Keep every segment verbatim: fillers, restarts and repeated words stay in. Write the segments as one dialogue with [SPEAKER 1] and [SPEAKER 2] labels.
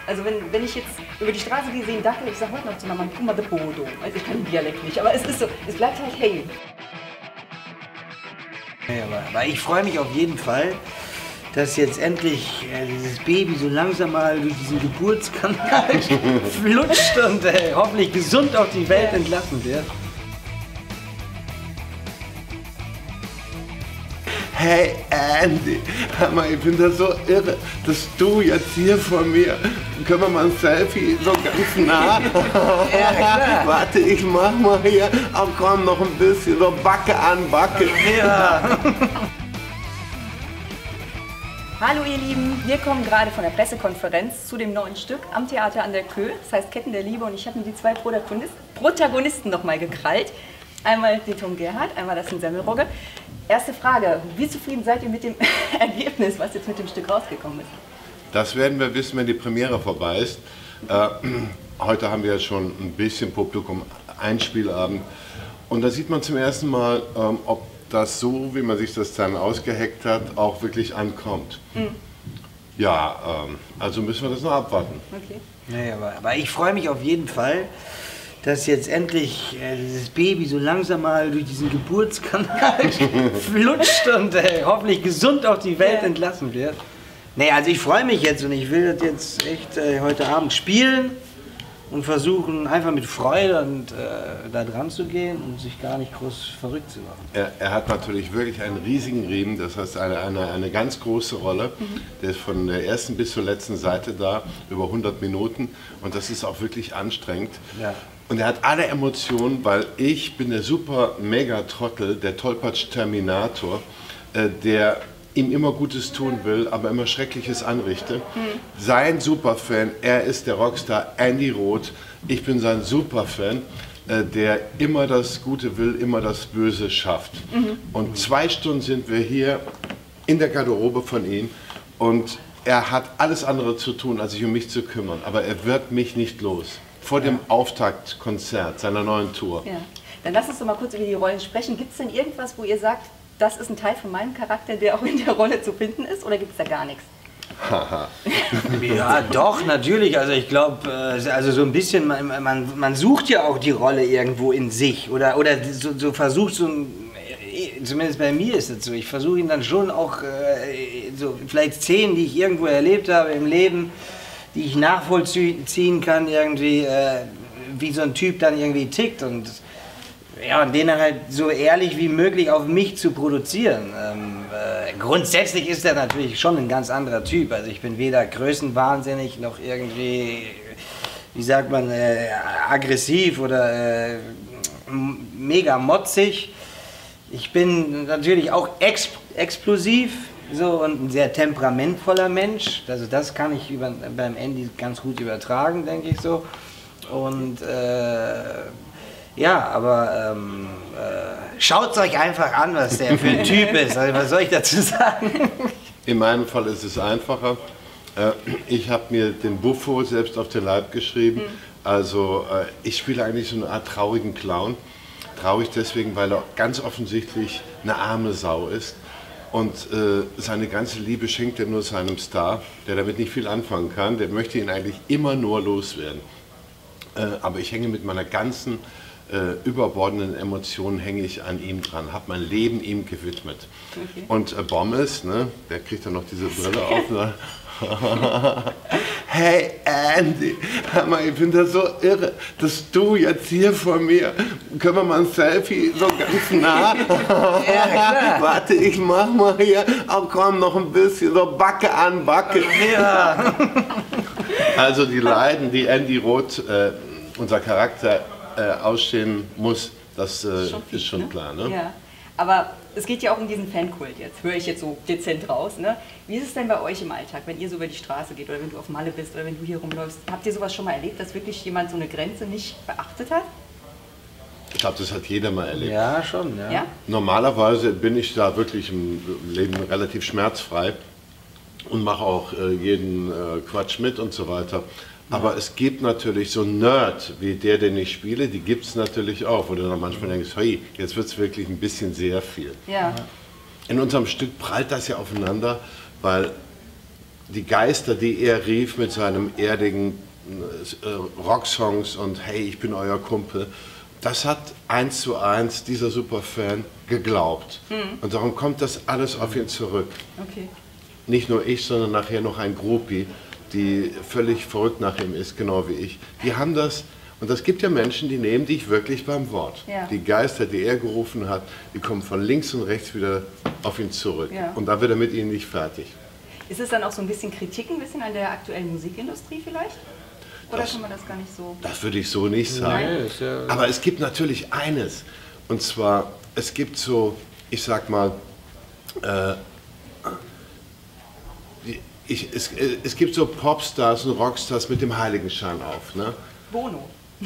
[SPEAKER 1] Also wenn, wenn ich jetzt über die Straße gehe, sehe einen Dackel, ich sage heute noch zu Mama, guck mal, de Bodo. Also ich kann den Dialekt nicht, aber es ist so, es bleibt halt hängen.
[SPEAKER 2] Ja, aber, aber ich freue mich auf jeden Fall, dass jetzt endlich äh, dieses Baby so langsam mal durch diesen Geburtskanal flutscht und äh, hoffentlich gesund auf die Welt entlassen wird.
[SPEAKER 3] Hey Andy, hör mal, ich finde das so irre, dass du jetzt hier vor mir, können wir mal ein Selfie so ganz nah?
[SPEAKER 2] Ja, klar.
[SPEAKER 3] Warte, ich mach mal hier, oh komm, noch ein bisschen, so Backe an Backe.
[SPEAKER 2] Ja.
[SPEAKER 1] Hallo ihr Lieben, wir kommen gerade von der Pressekonferenz zu dem neuen Stück am Theater an der Köh, das heißt Ketten der Liebe, und ich habe mir die zwei Protagonisten, Protagonisten noch mal gekrallt. Einmal den Tom Gerhardt, einmal das in Semmelrogge. Erste Frage, wie zufrieden seid ihr mit dem Ergebnis, was jetzt mit dem Stück rausgekommen ist?
[SPEAKER 3] Das werden wir wissen, wenn die Premiere vorbei ist. Äh, heute haben wir ja schon ein bisschen Publikum, Einspielabend. Und da sieht man zum ersten Mal, ähm, ob das so, wie man sich das dann ausgeheckt hat, auch wirklich ankommt. Mhm. Ja, ähm, also müssen wir das noch abwarten.
[SPEAKER 1] Okay.
[SPEAKER 2] Nee, aber, aber ich freue mich auf jeden Fall, dass jetzt endlich äh, dieses Baby so langsam mal durch diesen Geburtskanal flutscht und äh, hoffentlich gesund auf die Welt
[SPEAKER 1] ja.
[SPEAKER 2] entlassen wird. Nee, also ich freue mich jetzt und ich will das jetzt echt äh, heute Abend spielen und versuchen einfach mit Freude und äh, da dran zu gehen und sich gar nicht groß verrückt zu machen.
[SPEAKER 3] Er, er hat natürlich wirklich einen riesigen Riemen, das heißt eine, eine, eine ganz große Rolle. Mhm. Der ist von der ersten bis zur letzten Seite da, über hundert Minuten, und das ist auch wirklich anstrengend.
[SPEAKER 2] Ja.
[SPEAKER 3] Und er hat alle Emotionen, weil ich bin der super Mega-Trottel, der Tollpatsch-Terminator, äh, der ihm immer Gutes tun will, aber immer Schreckliches anrichte. Mhm. Sein Superfan, er ist der Rockstar Andy Roth. Ich bin sein Superfan, äh, der immer das Gute will, immer das Böse schafft. Mhm. Und zwei Stunden sind wir hier in der Garderobe von ihm und er hat alles andere zu tun, als sich um mich zu kümmern. Aber er wird mich nicht los. Vor dem Auftaktkonzert seiner neuen Tour.
[SPEAKER 1] Ja. Dann lass uns doch mal kurz über die Rollen sprechen. Gibt es denn irgendwas, wo ihr sagt, das ist ein Teil von meinem Charakter, der auch in der Rolle zu finden ist, oder gibt es da gar nichts?
[SPEAKER 2] Ja, doch, natürlich. Also ich glaube, also so ein bisschen, man, man, man sucht ja auch die Rolle irgendwo in sich. Oder, oder so, so versucht so ein, zumindest bei mir ist es so, ich versuche ihn dann schon auch, so vielleicht Szenen, die ich irgendwo erlebt habe im Leben, die ich nachvollziehen kann, irgendwie, äh, wie so ein Typ dann irgendwie tickt, und ja, und den dann halt so ehrlich wie möglich auf mich zu produzieren. Ähm, äh, grundsätzlich ist er natürlich schon ein ganz anderer Typ. Also ich bin weder größenwahnsinnig noch irgendwie, wie sagt man, äh, aggressiv oder äh, mega motzig. Ich bin natürlich auch ex explosiv. So, und ein sehr temperamentvoller Mensch, also das kann ich über, beim Andy ganz gut übertragen, denke ich so. Und äh, ja, aber ähm, äh, schaut es euch einfach an, was der für ein Typ ist. Also, was soll ich dazu sagen?
[SPEAKER 3] In meinem Fall ist es einfacher. Äh, ich habe mir den Buffo selbst auf den Leib geschrieben. Mhm. Also äh, ich spiele eigentlich so eine Art traurigen Clown. Traurig deswegen, weil er ganz offensichtlich eine arme Sau ist. Und äh, seine ganze Liebe schenkt er nur seinem Star, der damit nicht viel anfangen kann. Der möchte ihn eigentlich immer nur loswerden. Äh, aber ich hänge mit meiner ganzen äh, überbordenden Emotionen hänge ich an ihm dran, habe mein Leben ihm gewidmet. Okay. Und äh, Bommes, ne, der kriegt dann noch diese Brille auf. Ne? Hey Andy, hör mal, ich finde das so irre, dass du jetzt hier vor mir, können wir mal ein Selfie so ganz nah?
[SPEAKER 2] Ja, klar.
[SPEAKER 3] Warte, ich mach mal hier, oh komm, noch ein bisschen, so Backe an Backe.
[SPEAKER 2] Ja.
[SPEAKER 3] Also die Leiden, die Andy Roth, äh, unser Charakter, äh, ausstehen muss, das äh, ist schon, viel, ist schon ne? klar. Ne?
[SPEAKER 1] Ja. Aber es geht ja auch um diesen Fankult jetzt, höre ich jetzt so dezent raus. Ne? Wie ist es denn bei euch im Alltag, wenn ihr so über die Straße geht oder wenn du auf Malle bist oder wenn du hier rumläufst? Habt ihr sowas schon mal erlebt, dass wirklich jemand so eine Grenze nicht beachtet hat?
[SPEAKER 3] Ich glaube, das hat jeder mal erlebt.
[SPEAKER 2] Ja, schon. Ja.
[SPEAKER 1] Ja?
[SPEAKER 3] Normalerweise bin ich da wirklich im Leben relativ schmerzfrei und mache auch äh, jeden äh, Quatsch mit und so weiter. Aber ja. es gibt natürlich so einen Nerd wie der, den ich spiele, die gibt es natürlich auch, wo du dann manchmal denkst, hey, jetzt wird es wirklich ein bisschen sehr viel.
[SPEAKER 1] Ja.
[SPEAKER 3] In unserem Stück prallt das ja aufeinander, weil die Geister, die er rief mit seinem erdigen äh, Rocksongs und hey, ich bin euer Kumpel, das hat eins zu eins dieser Superfan geglaubt. Mhm. Und darum kommt das alles auf ihn zurück.
[SPEAKER 1] Okay.
[SPEAKER 3] Nicht nur ich, sondern nachher noch ein Groupie, die völlig verrückt nach ihm ist, genau wie ich. Die haben das, und es gibt ja Menschen, die nehmen dich wirklich beim Wort. Ja. Die Geister, die er gerufen hat, die kommen von links und rechts wieder auf ihn zurück. Ja. Und da wird er mit ihnen nicht fertig.
[SPEAKER 1] Ist es dann auch so ein bisschen Kritik, ein bisschen an der aktuellen Musikindustrie vielleicht? Oder
[SPEAKER 3] das,
[SPEAKER 1] kann man das gar nicht so?
[SPEAKER 3] Das würde ich so nicht sagen. Nein. Aber es gibt natürlich eines. Und zwar, es gibt so, ich sag mal, äh, ich, es, es gibt so Popstars und Rockstars mit dem Heiligenschein auf. Ne?
[SPEAKER 1] Bono.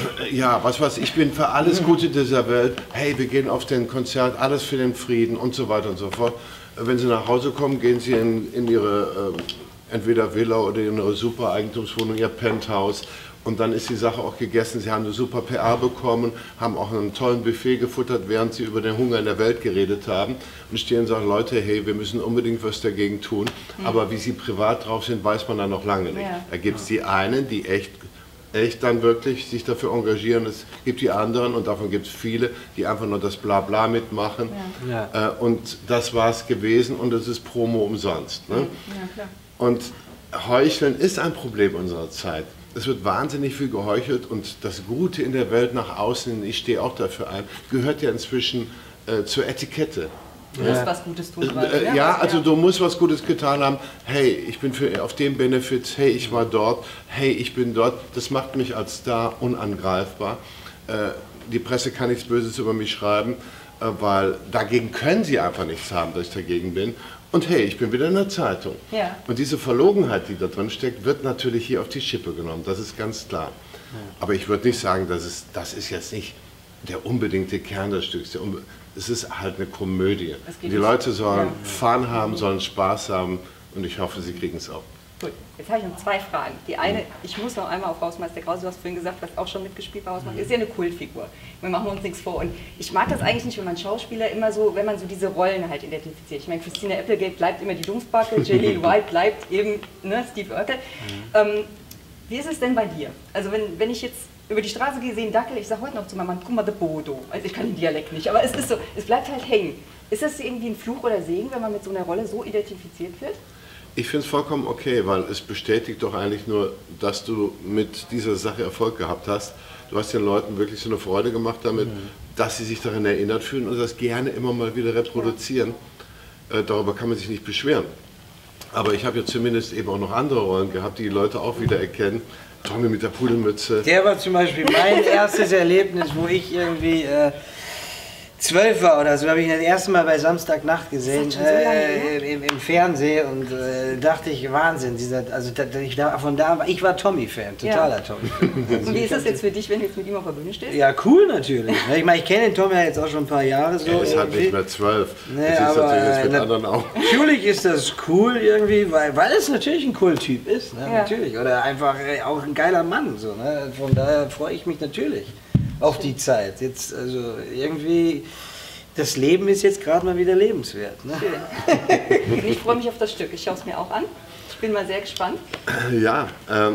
[SPEAKER 3] Ja, was weiß ich, bin für alles Gute dieser Welt. Hey, wir gehen auf den Konzert, alles für den Frieden und so weiter und so fort. Wenn sie nach Hause kommen, gehen sie in, in ihre äh, entweder Villa oder in ihre super Eigentumswohnung, ihr Penthouse. Und dann ist die Sache auch gegessen. Sie haben eine super P R bekommen, haben auch einen tollen Buffet gefuttert, während sie über den Hunger in der Welt geredet haben. Und stehen und sagen, Leute, hey, wir müssen unbedingt was dagegen tun. Mhm. Aber wie sie privat drauf sind, weiß man dann noch lange nicht. Ja. Da gibt es die einen, die echt, echt dann wirklich sich dafür engagieren. Es gibt die anderen, und davon gibt es viele, die einfach nur das Blabla mitmachen. Ja. Ja. Und das war es gewesen, und es ist Promo umsonst. Ne? Ja, klar. Und Heucheln ist ein Problem unserer Zeit. Es wird wahnsinnig viel geheuchelt, und das Gute in der Welt nach außen, ich stehe auch dafür ein, gehört ja inzwischen äh, zur Etikette.
[SPEAKER 1] Du musst ja. was Gutes tun.
[SPEAKER 3] Äh, äh, ja, also du musst was Gutes getan haben. Hey, ich bin für, auf dem Benefit, hey, ich war dort, hey, ich bin dort. Das macht mich als Star unangreifbar. Äh, die Presse kann nichts Böses über mich schreiben, äh, weil dagegen können sie einfach nichts haben, dass ich dagegen bin. Und hey, ich bin wieder in der Zeitung. Ja. Und diese Verlogenheit, die da drin steckt, wird natürlich hier auf die Schippe genommen. Das ist ganz klar. Ja. Aber ich würde nicht sagen, dass es, das ist jetzt nicht der unbedingte Kern des Stücks. Es ist halt eine Komödie. Die Leute sollen ja. Fun haben, sollen Spaß haben, und ich hoffe, sie kriegen es auch.
[SPEAKER 1] Gut, jetzt habe ich noch zwei Fragen. Die eine, ich muss noch einmal auf Hausmeister Krause, du hast vorhin gesagt, was auch schon mitgespielt bei Hausmeister, ist ja eine Kultfigur. Wir machen uns nichts vor. Und ich mag das eigentlich nicht, wenn man Schauspieler immer so, wenn man so diese Rollen halt identifiziert. Ich meine, Christina Applegate bleibt immer die Dumpfbacke, Jaleel White bleibt eben ne, Steve Urkel. Mhm. Ähm, wie ist es denn bei dir? Also wenn, wenn ich jetzt über die Straße gehe, sehe einen Dackel, ich sage heute noch zu meinem Mann, guck mal, der Bodo. Also ich kann den Dialekt nicht, aber es ist so, es bleibt halt hängen. Ist das irgendwie ein Fluch oder Segen, wenn man mit so einer Rolle so identifiziert wird?
[SPEAKER 3] Ich finde es vollkommen okay, weil es bestätigt doch eigentlich nur, dass du mit dieser Sache Erfolg gehabt hast. Du hast den Leuten wirklich so eine Freude gemacht damit, mhm. dass sie sich daran erinnert fühlen und das gerne immer mal wieder reproduzieren. Ja. Äh, darüber kann man sich nicht beschweren. Aber ich habe ja zumindest eben auch noch andere Rollen gehabt, die die Leute auch wieder erkennen. Tommy mit der Pudelmütze.
[SPEAKER 2] Der war zum Beispiel mein erstes Erlebnis, wo ich irgendwie äh, zwölf war oder so, habe ich ihn das erste Mal bei Samstagnacht gesehen, so äh, im, im Fernsehen, und äh, dachte ich, Wahnsinn, dieser, also da, ich, da, von da, ich war Tommy-Fan, totaler ja. Tommy.
[SPEAKER 1] Also, und wie ist das jetzt für dich, wenn du jetzt mit ihm auf der Bühne stehst?
[SPEAKER 2] Ja, cool natürlich. Ich meine, ich kenne den Tommy ja jetzt auch schon ein paar Jahre so.
[SPEAKER 3] Er ist halt nicht mehr zwölf,
[SPEAKER 2] nee, das ist aber, natürlich jetzt mit na, anderen auch. Natürlich ist das cool irgendwie, weil, weil es natürlich ein Cool-Typ ist, ne? Ja. Natürlich, oder einfach auch ein geiler Mann, so, ne? Von daher freue ich mich natürlich auf die Zeit. Jetzt, also irgendwie, das Leben ist jetzt gerade mal wieder lebenswert. Ne?
[SPEAKER 1] Schön. Ich freue mich auf das Stück. Ich schaue es mir auch an. Ich bin mal sehr gespannt.
[SPEAKER 3] Ja, ähm,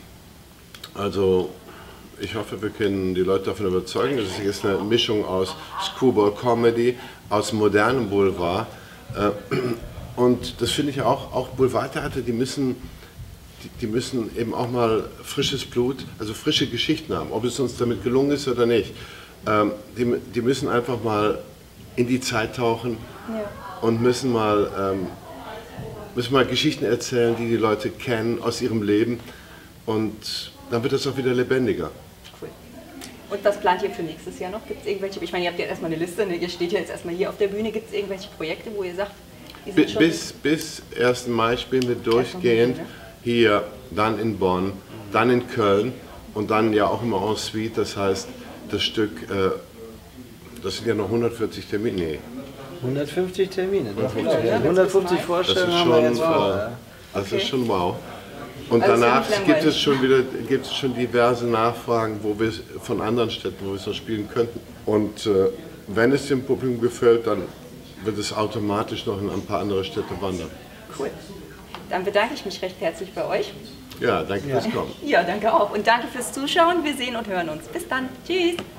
[SPEAKER 3] also ich hoffe, wir können die Leute davon überzeugen. Das ist eine Mischung aus Screwball Comedy, aus modernem Boulevard. Äh, und das finde ich auch, auch Boulevardtheater, die müssen Die, die müssen eben auch mal frisches Blut, also frische Geschichten haben, ob es uns damit gelungen ist oder nicht. Ähm, die, die müssen einfach mal in die Zeit tauchen ja. und müssen mal, ähm, müssen mal Geschichten erzählen, die die Leute kennen aus ihrem Leben, und dann wird das auch wieder lebendiger.
[SPEAKER 1] Cool. Und was plant ihr für nächstes Jahr noch? Gibt es irgendwelche, ich meine, ihr habt ja erstmal eine Liste, ne? Ihr steht ja jetzt erstmal hier auf der Bühne, gibt es irgendwelche Projekte, wo ihr sagt, die sind schon
[SPEAKER 3] bis, bis ersten Mai spielen wir durchgehend. Hier, dann in Bonn, dann in Köln und dann ja auch immer en suite. Das heißt, das Stück, äh, das sind ja noch hundertvierzig Termine. Nee.
[SPEAKER 2] hundertfünfzig Termine, das
[SPEAKER 3] hundertfünfzig,
[SPEAKER 2] ja, hundertfünfzig Vorstellungen haben wir jetzt. Wow.
[SPEAKER 3] Äh, das okay. ist schon wow. Und also danach gibt es schon wieder gibt es schon diverse Nachfragen, wo wir von anderen Städten, wo wir es noch spielen könnten. Und äh, wenn es dem Publikum gefällt, dann wird es automatisch noch in ein paar andere Städte wandern.
[SPEAKER 1] Cool. Dann bedanke ich mich recht herzlich bei euch.
[SPEAKER 3] Ja, danke fürs Kommen.
[SPEAKER 1] Ja, danke auch. Und danke fürs Zuschauen. Wir sehen und hören uns. Bis dann. Tschüss.